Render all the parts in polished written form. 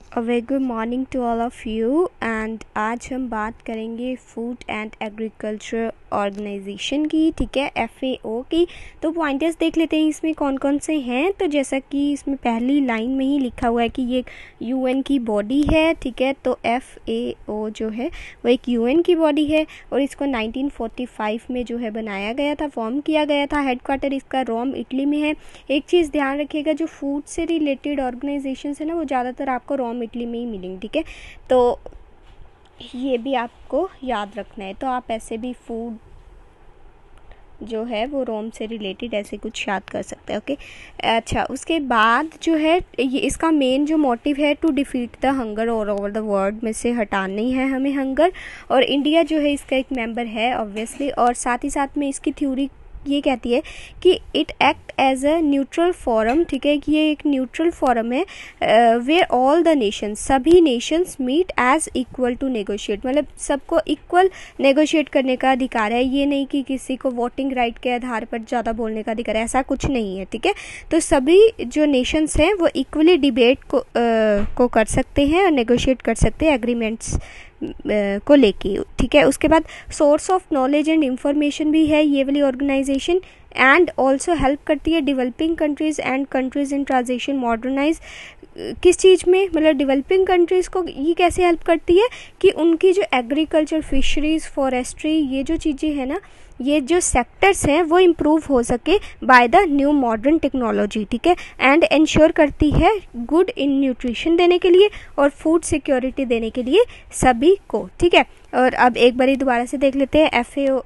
A very good morning to all of you. And आज हम बात करेंगे फूड एंड एग्रीकल्चर ऑर्गेनाइजेशन की, ठीक है, FAO की। तो पॉइंटर्स देख लेते हैं इसमें कौन कौन से हैं। तो जैसा कि इसमें पहली लाइन में ही लिखा हुआ है कि ये UN की बॉडी है, ठीक है। तो FAO जो है वो एक UN की बॉडी है और इसको 1945 में जो है बनाया गया था, फॉर्म किया गया था। हेडक्वार्टर इसका रोम, इटली में है। एक चीज़ ध्यान रखिएगा, जो फूड से रिलेटेड ऑर्गेनाइजेशन है ना, वो ज़्यादातर आपको रोम, इटली में ही मिलेंगे, ठीक है। तो ये भी आपको याद रखना है। तो आप ऐसे भी फूड जो है वो रोम से रिलेटेड ऐसे कुछ याद कर सकते हैं, ओके। अच्छा, उसके बाद जो है ये इसका मेन जो मोटिव है, to defeat the hunger all over the world, में से हटाना ही है हमें हंगर। और इंडिया जो है इसका एक मेंबर है ऑब्वियसली। और साथ ही साथ में इसकी थ्योरी ये कहती है कि it act as a neutral forum, ठीक है, कि ये एक न्यूट्रल फोरम है वेयर ऑल द नेशंस, सभी nations meet as equal to negotiate, मतलब सबको इक्वल नेगोशिएट करने का अधिकार है। ये नहीं कि किसी को वोटिंग राइट के आधार पर ज़्यादा बोलने का अधिकार है, ऐसा कुछ नहीं है, ठीक है। तो सभी जो नेशंस हैं वो इक्वली डिबेट को कर सकते हैं और नेगोशिएट कर सकते हैं एग्रीमेंट्स को लेके, ठीक है। उसके बाद source of knowledge and information भी है ये वाली ऑर्गेनाइजेशन। एंड ऑल्सो हेल्प करती है developing countries and countries in transition modernize. किस चीज़ में, मतलब डेवलपिंग कंट्रीज़ को ये कैसे हेल्प करती है कि उनकी जो एग्रीकल्चर, फिशरीज़, फॉरेस्ट्री, ये जो चीज़ें हैं ना, ये जो सेक्टर्स हैं वो इम्प्रूव हो सके by the new modern technology, ठीक है। एंड इंश्योर करती है गुड इन न्यूट्रिशन देने के लिए और फूड सिक्योरिटी देने के लिए सभी को, ठीक है। और अब एक बारी दोबारा से देख लेते हैं FAO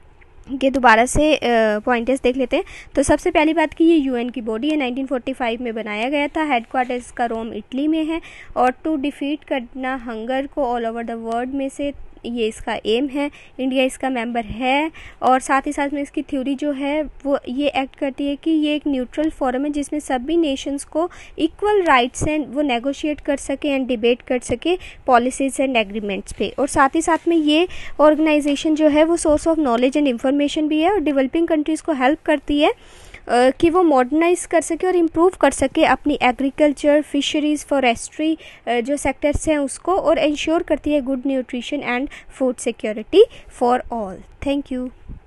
के दोबारा से पॉइंटर्स देख लेते हैं। तो सबसे पहली बात कि ये UN की बॉडी है, 1945 में बनाया गया था। हेडक्वार्टर्स का रोम, इटली में है। और टू डिफीट करना हंगर को ऑल ओवर द वर्ल्ड में से ये इसका एम है। इंडिया इसका मेंबर है। और साथ ही साथ में इसकी थ्योरी जो है वो ये एक्ट करती है कि ये एक न्यूट्रल फोरम है जिसमें सभी नेशंस को इक्वल राइट्स हैं, वो नेगोशिएट कर सके एंड डिबेट कर सके पॉलिसीज एंड एग्रीमेंट्स पे। और साथ ही साथ में ये ऑर्गेनाइजेशन जो है वो source of knowledge and information भी है और डेवलपिंग कंट्रीज़ को हेल्प करती है कि वो मॉडर्नाइज कर सके और इम्प्रूव कर सके अपनी एग्रीकल्चर, फिशरीज़, फॉरेस्ट्री जो सेक्टर्स हैं उसको, और इंश्योर करती है good nutrition and food security for all. Thank you.